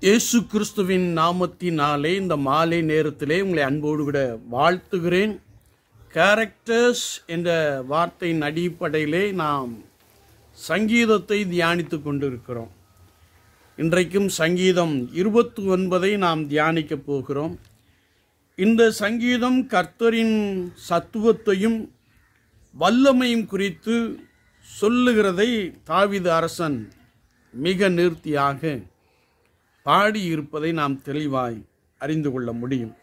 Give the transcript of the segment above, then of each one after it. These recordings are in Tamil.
இயேசு கிறிஸ்துவின் நாமத்தினாலே இந்த மாலை நேரத்திலே உங்களை அன்போடு கூட வாழ்த்துகிறேன். கேரக்டர்ஸ் என்ற வார்த்தையின் அடிப்படையிலே நாம் சங்கீதத்தை தியானித்து கொண்டிருக்கிறோம். இன்றைக்கும் சங்கீதம் 29 நாம் தியானிக்க போகிறோம். இந்த சங்கீதம் கர்த்தரின் சத்துவத்தையும் வல்லமையும் குறித்து சொல்லுகிறதை தாவீது அரசன் மிக நேர்த்தியாக பாடியிருப்பதை நாம் தெளிவாய் அறிந்து கொள்ள முடியும்.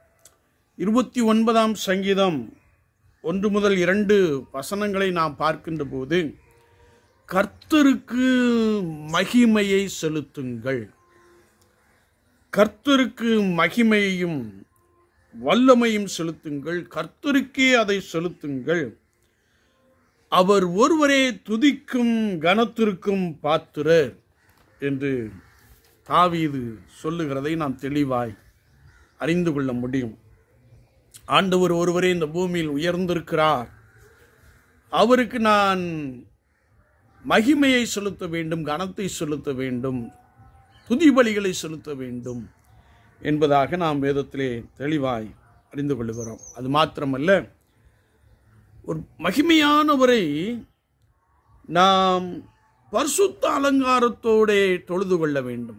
29ஆம் சங்கீதம் 1 முதல் 2 வசனங்களை நாம் பார்க்கின்ற போது, கர்த்தருக்கு மகிமையை செலுத்துங்கள், கர்த்தருக்கு மகிமையையும் வல்லமையும் செலுத்துங்கள், கர்த்தருக்கே அதை செலுத்துங்கள், அவர் ஒருவரே துதிக்கும் கனத்திற்கும் பாத்திரர் என்று தாவீது சொல்லுகிறதை நாம் தெளிவாய் அறிந்து கொள்ள முடியும். ஆண்டவர் ஒருவரே இந்த பூமியில் உயர்ந்திருக்கிறார், அவருக்கு நான் மகிமையை செலுத்த வேண்டும், கனத்தை செலுத்த வேண்டும், துதி பலிகளை செலுத்த வேண்டும் என்பதாக நாம் வேதத்திலே தெளிவாய் அறிந்து கொள்கிறோம். அது மாத்திரமல்ல, ஒரு மகிமையானவரை நாம் பரிசுத்த அலங்காரத்தோடு தொழுது கொள்ள வேண்டும்.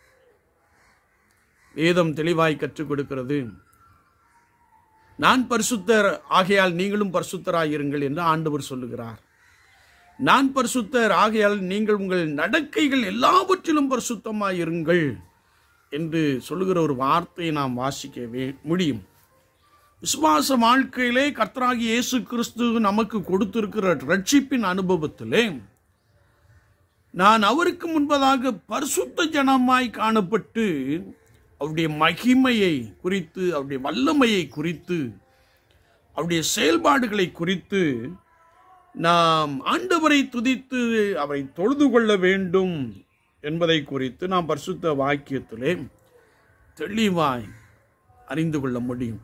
வேதம் தெளிவாய் கற்றுக் கொடுக்கிறது. நான் பரிசுத்தர் ஆகையால் நீங்களும் பரிசுத்தராயிருங்கள் என்று ஆண்டவர் சொல்லுகிறார். நான் பரிசுத்தர் ஆகையால் நீங்கள் உங்கள் நடக்கைகள் எல்லாவற்றிலும் பரிசுத்தமாயிருங்கள் என்று சொல்லுகிற ஒரு வார்த்தையை நாம் வாசிக்கவே முடியும். விசுவாச வாழ்க்கையிலே கர்த்தராகிய இயேசு கிறிஸ்து நமக்கு கொடுத்திருக்கிற ரட்சிப்பின் அனுபவத்திலே நான் அவருக்கு முன்பதாக பரிசுத்த ஜனமாய் காணப்பட்டு அவருடைய மகிமையை குறித்து, அவருடைய வல்லமையை குறித்து, அவருடைய செயல்பாடுகளை குறித்து நாம் ஆண்டவரை துதித்து அவரை தொழுது கொள்ள வேண்டும் என்பதை குறித்து நாம் பரிசுத்த வாக்கியத்திலே தெளிவாய் அறிந்து கொள்ள முடியும்.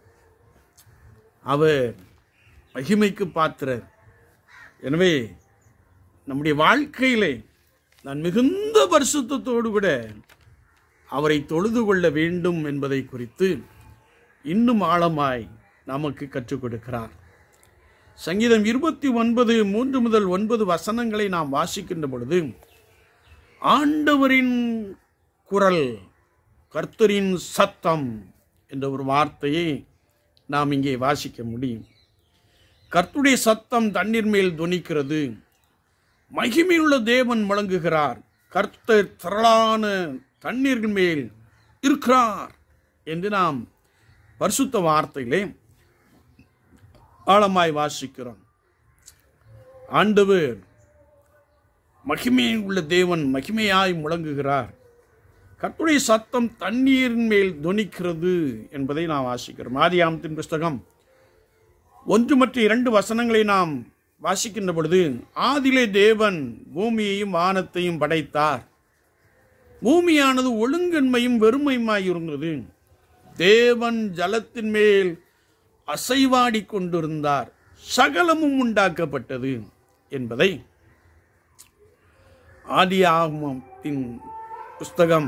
அவர் மகிமைக்கு பாத்திரர். எனவே நம்முடைய வாழ்க்கையிலே நான் மிகுந்த பரிசுத்தத்தோடு கூட அவரை தொழுது கொள்ள வேண்டும் என்பதை குறித்து இன்னும் ஆழமாய் நமக்கு கற்றுக் கொடுக்கிறார். சங்கீதம் 29 3 முதல் 9 வசனங்களை நாம் வாசிக்கின்ற பொழுது, ஆண்டவரின் குரல், கர்த்தரின் சத்தம் என்ற ஒரு வார்த்தையை நாம் இங்கே வாசிக்க முடியும். கர்த்தருடைய சத்தம் தண்ணீர் மேல் தொனிக்கிறது, மகிமையுள்ள தேவன் முழங்குகிறார், கர்த்தர் திரளான தண்ணீர் மேல் இருக்கிறார் என்று நாம் பரிசுத்த வார்த்தையிலே ஆழமாய் வாசிக்கிறோம். ஆண்டவர் மகிமையுள்ள தேவன் மகிமையாய் முழங்குகிறார், கர்த்தருடைய சத்தம் தண்ணீரின் மேல் தொனிக்கிறது என்பதை நாம் வாசிக்கிறோம். ஆதியாகமத்தின் புஸ்தகம் 1 மற்றும் 2 வசனங்களை நாம் வாசிக்கின்ற பொழுது, ஆதியிலே தேவன் பூமியையும் வானத்தையும் படைத்தார், பூமியானது ஒழுங்கன்மையும் வெறுமையுமாய் இருந்தது, தேவன் ஜலத்தின் மேல் அசைவாடி கொண்டிருந்தார், சகலமும் உண்டாக்கப்பட்டது என்பதை ஆதியாகமத்தின் புஸ்தகம்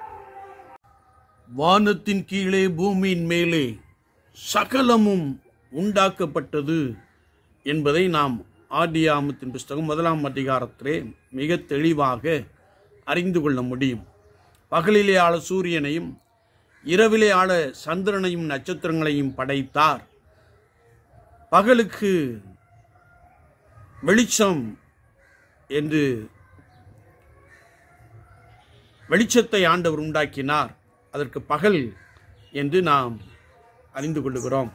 வானத்தின் கீழே பூமியின் மேலே சகலமும் உண்டாக்கப்பட்டது என்பதை நாம் ஆதியாகமத்தின் புஸ்தகம் 1ஆம் அதிகாரத்திலே மிக தெளிவாக அறிந்து கொள்ள முடியும். பகலிலே ஆள சூரியனையும் இரவிலே ஆள சந்திரனையும் நட்சத்திரங்களையும் படைத்தார், பகலுக்கு வெளிச்சம் என்று வெளிச்சத்தை ஆண்டவர் உண்டாக்கினார், அதற்கு பகல் என்று நாம் அறிந்து கொள்ளுகிறோம்.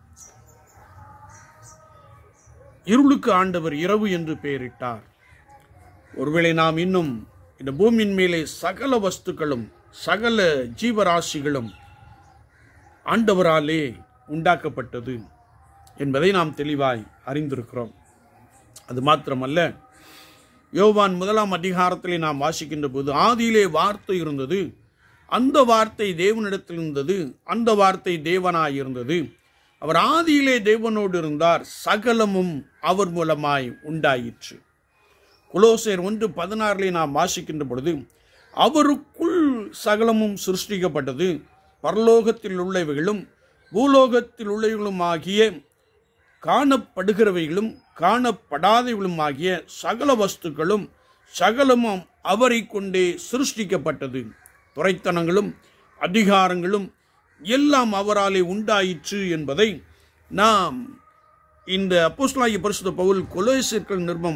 இருளுக்கு ஆண்டவர் இரவு என்று பெயரிட்டார். ஒருவேளை நாம் இன்னும் இந்த பூமியின் மேலே சகல வஸ்துக்களும் சகல ஜீவராசிகளும் ஆண்டவராலே உண்டாக்கப்பட்டது என்பதை நாம் தெளிவாய் அறிந்திருக்கிறோம். அது மாத்திரமல்ல, யோவான் 1ஆம் அதிகாரத்திலே நாம் வாசிக்கின்ற போது, ஆதியிலே வார்த்தை இருந்தது, அந்த வார்த்தை தேவனிடத்தில் இருந்தது, அந்த வார்த்தை தேவனாயிருந்தது, அவர் ஆதியிலே தேவனோடு இருந்தார், சகலமும் அவர் மூலமாய் உண்டாயிற்று. கொலோசையர் 1:16 நாம் வாசிக்கின்ற பொழுது, அவருக்குள் சகலமும் சிருஷ்டிக்கப்பட்டது. பரலோகத்தில் உள்ளவைகளும் பூலோகத்தில் உள்ளவைகளும் ஆகிய காணப்படுகிறவைகளும் காணப்படாதவைகளும் ஆகிய சகல வஸ்துக்களும் சகலமும் அவரை கொண்டே சிருஷ்டிக்கப்பட்டது. துரைத்தனங்களும் அதிகாரங்களும் எல்லாம் அவராலே உண்டாயிற்று என்பதை நாம் இந்த அப்போஸ்தலனாகிய பரிசுத்த பவுல் கொலோசியர்கள் நிருபம்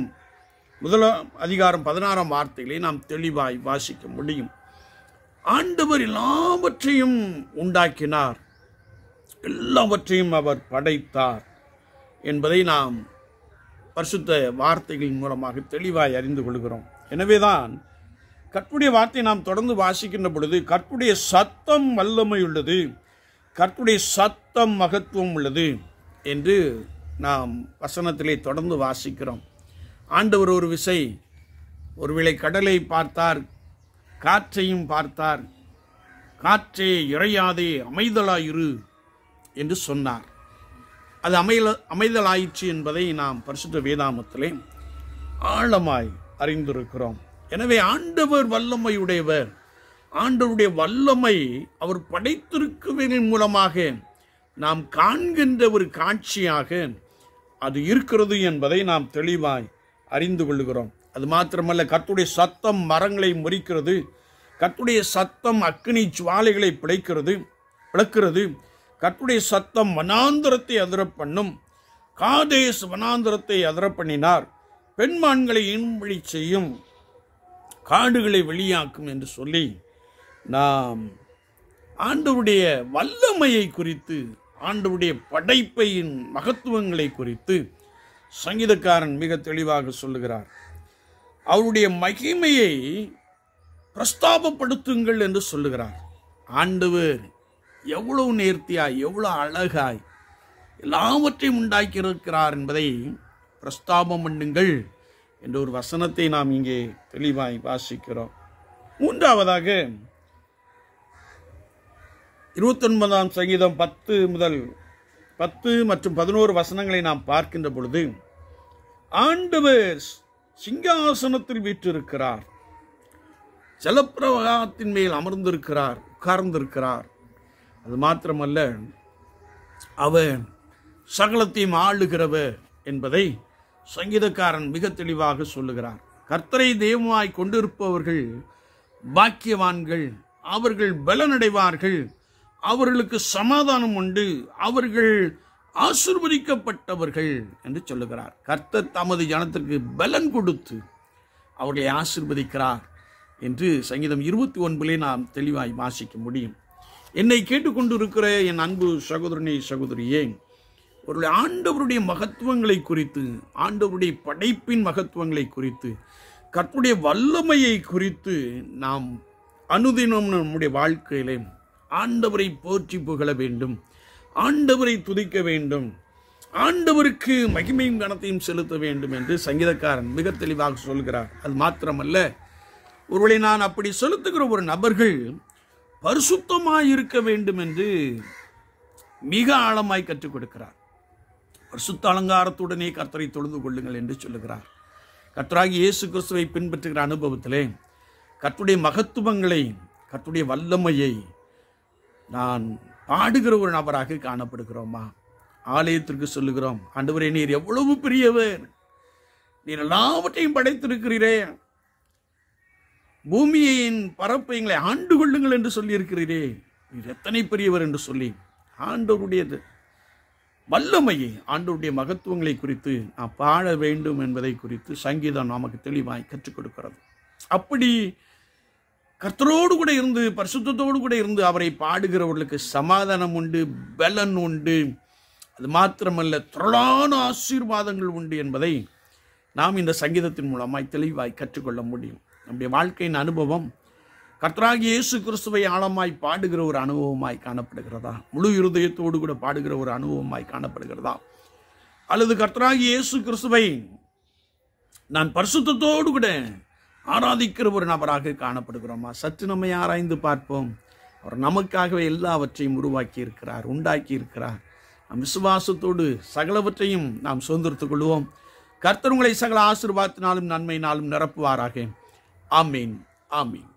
1 வார்த்தைகளை நாம் தெளிவாய் வாசிக்க முடியும். ஆண்டவர் எல்லாவற்றையும் உண்டாக்கினார், எல்லாவற்றையும் அவர் படைத்தார் என்பதை நாம் பரிசுத்த வார்த்தைகளின் மூலமாக தெளிவாய் அறிந்து கொள்கிறோம். எனவேதான் கர்த்தருடைய வார்த்தை நாம் தொடர்ந்து வாசிக்கின்ற பொழுது கர்த்தருடைய சத்தம் வல்லமை உள்ளது, கர்த்தருடைய சத்தம் மகத்துவம் உள்ளது என்று நாம் வசனத்திலே தொடர்ந்து வாசிக்கிறோம். ஆண்டவர் ஒரு விசை ஒருவேளை கடலை பார்த்தார், காற்றையும் பார்த்தார். காற்றே இறையாதே அமைதலாயிரு என்று சொன்னார். அது அமைதலாயிற்று என்பதை நாம் பரிசுத்த வேதாமத்திலே ஆழமாய் அறிந்திருக்கிறோம். எனவே ஆண்டவர் வல்லமையுடையவர். ஆண்டவருடைய வல்லமை அவர் படைத்திருக்குவதன் மூலமாக நாம் காண்கின்ற ஒரு காட்சியாக அது இருக்கிறது என்பதை நாம் தெளிவாய் அறிந்து கொள்கிறோம். அது மாத்திரமல்ல, கர்த்தருடைய சத்தம் மரங்களை முறிக்கிறது, கர்த்தருடைய சத்தம் அக்கினி ஜுவாலைகளை பிளக்கிறது, கர்த்தருடைய சத்தம் வனாந்தரத்தை அதிர பண்ணும், காதேஸ் வனாந்தரத்தை அதிர பண்ணினார், பெண்மான்களை இன்படி செய்யும், காடுகளை வெளியாக்கும் என்று சொல்லி நாம் ஆண்டவருடைய வல்லமையை குறித்து, ஆண்டவருடைய படைப்பையின் மகத்துவங்களை குறித்து சங்கீதக்காரன் மிக தெளிவாக சொல்லுகிறார். அவருடைய மகிமையை பிரஸ்தாபப்படுத்துங்கள் என்று சொல்லுகிறார். ஆண்டவர் எவ்வளவு நேர்த்தியாய், எவ்வளவு அழகாய் எல்லாவற்றையும் உண்டாக்கி இருக்கிறார் என்பதை பிரஸ்தாபம் பண்ணுங்கள் என்ற ஒரு வசனத்தை நாம் இங்கே தெளிவாய் வாசிக்கிறோம். மூன்றாவதாக 29 சங்கீதம் 10 மற்றும் 11 வசனங்களை நாம் பார்க்கின்ற பொழுது ஆண்டவர் சிங்காசனத்தில் வீற்றிருக்கிறார், ஜலப்பிரவாகத்தின் மேல் அமர்ந்திருக்கிறார், உட்கார்ந்திருக்கிறார். அது மாத்திரமல்ல, அவர் சகலத்தையும் ஆளுகிறவர் என்பதை சங்கீதக்காரன் மிக தெளிவாக சொல்லுகிறார். கர்த்தரை தெய்வமாய் கொண்டிருப்பவர்கள் பாக்கியவான்கள், அவர்கள் பலனடைவார்கள், அவர்களுக்கு சமாதானம் உண்டு, அவர்கள் ஆசீர்வதிக்கப்பட்டவர்கள் என்று சொல்லுகிறார். கர்த்தர் தமது ஜனத்திற்கு பலன் கொடுத்து அவர்களை ஆசீர்வதிக்கிறார் என்று சங்கீதம் 29 நாம் தெளிவாய் வாசிக்க முடியும். என்னை கேட்டுக்கொண்டு இருக்கிற என் அன்பு சகோதரனே, சகோதரியே, ஒரு ஆண்டவருடைய மகத்துவங்களை குறித்து, ஆண்டவருடைய படைப்பின் மகத்துவங்களை குறித்து, கர்த்தருடைய வல்லமையை குறித்து நாம் அனுதினம் நம்முடைய வாழ்க்கையிலே ஆண்டவரை போற்றி புகழ வேண்டும், ஆண்டவரை துதிக்க வேண்டும், ஆண்டவருக்கு மகிமையும் கனத்தையும் செலுத்த வேண்டும் என்று சங்கீதக்காரன் மிக தெளிவாக சொல்கிறார். அது மாத்திரமல்ல, ஒருவேளை நான் அப்படி செலுத்துகிற ஒரு நபர்கள் பரிசுத்தமாய் இருக்க வேண்டும் என்று மிக ஆழமாய் கற்றுக் கொடுக்கிறார். பரிசுத்த அலங்காரத்துடனே கர்த்தரை தொழுது கொள்ளுங்கள் என்று சொல்லுகிறார். கர்த்தராகிய இயேசு கிறிஸ்துவை பின்பற்றுகிற அனுபவத்திலே கர்த்தருடைய மகத்துவங்களை, கர்த்தருடைய வல்லமையை நான் பாடுகிற ஒரு நபராக காணப்படுகிறோமா? ஆலயத்திற்கு சொல்லுகிறோம், ஆண்டவரே நீர் எவ்வளவு பெரியவர், நீர் எல்லாவற்றையும் படைத்திருக்கிறீரே, பூமியின் பரப்பை ஆண்டு கொள்ளுங்கள் என்று சொல்லி இருக்கிறீரே, நீர் எத்தனை பெரியவர் என்று சொல்லி ஆண்டவருடைய வல்லமையை, ஆண்டவருடைய மகத்துவங்களை குறித்து நான் பாட வேண்டும் என்பதை குறித்து சங்கீதம் நமக்கு தெளிவாய் கற்றுக் கொடுக்கிறது. அப்படி கர்த்தரோடு கூட இருந்து, பரிசுத்தத்தோடு கூட இருந்து அவரை பாடுகிறவர்களுக்கு சமாதானம் உண்டு, பலன் உண்டு. அது மாத்திரமல்ல, திரளான ஆசீர்வாதங்கள் உண்டு என்பதை நாம் இந்த சங்கீதத்தின் மூலமாய் தெளிவாய் கற்றுக்கொள்ள முடியும். நம்முடைய வாழ்க்கையின் அனுபவம் கர்த்தராகிய இயேசு கிறிஸ்துவை ஆழமாய் பாடுகிற ஒரு அனுபவமாய் காணப்படுகிறதா? முழு இருதயத்தோடு கூட பாடுகிற ஒரு அனுபவமாய் காணப்படுகிறதா? அல்லது கர்த்தராகிய இயேசு கிறிஸ்துவை நான் பரிசுத்தத்தோடு கூட ஆராதிக்கிற ஒரு நபராக காணப்படுகிறோமா? சற்று நம்மை ஆராய்ந்து பார்ப்போம். அவர் நமக்காகவே எல்லாவற்றையும் உருவாக்கி இருக்கிறார், உண்டாக்கி இருக்கிறார். நம் விசுவாசத்தோடு சகலவற்றையும் நாம் சுதந்திரத்துக் கொள்வோம். கர்த்தர் உங்களை சகல ஆசீர்வாதத்தினாலும் நன்மையினாலும் நிரப்புவாராக. ஆமீன், ஆமீன்.